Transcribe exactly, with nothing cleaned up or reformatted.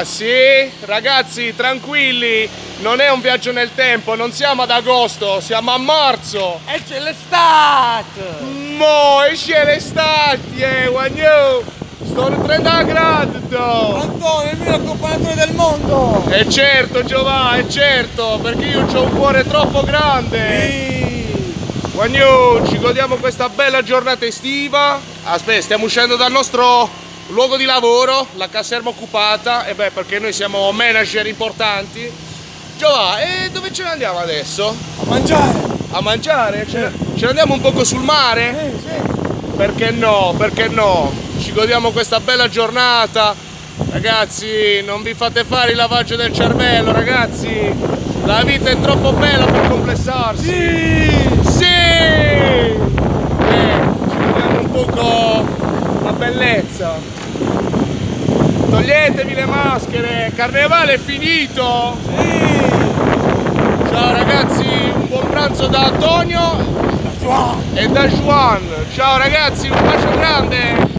Ah sì? Ragazzi, tranquilli, non è un viaggio nel tempo, non siamo ad agosto, siamo a marzo. E c'è l'estate! Mo, esce l'estate, eh, guagnò! Sto trenta gradi! Antonio, il mio accompagnatore del mondo! E certo, Giovanni, è certo, perché io ho un cuore troppo grande! Sì. Guagnò, ci godiamo questa bella giornata estiva. Aspetta, stiamo uscendo dal nostro luogo di lavoro, la caserma occupata, e beh, perché noi siamo manager importanti. Giovanni, e dove ce ne andiamo adesso? A mangiare! A mangiare? Ce, Sì. ce ne andiamo un poco sul mare? Sì, sì! Perché no? Perché no? Ci godiamo questa bella giornata. Ragazzi, non vi fate fare il lavaggio del cervello, ragazzi. La vita è troppo bella per complessarsi. Sì! Sì! Eh, ci godiamo un poco la bellezza. Toglietevi le maschere, carnevale è finito. Sì! Ciao ragazzi, un buon pranzo da Antonio Da Juan! e da Juan. Ciao ragazzi, un bacio grande.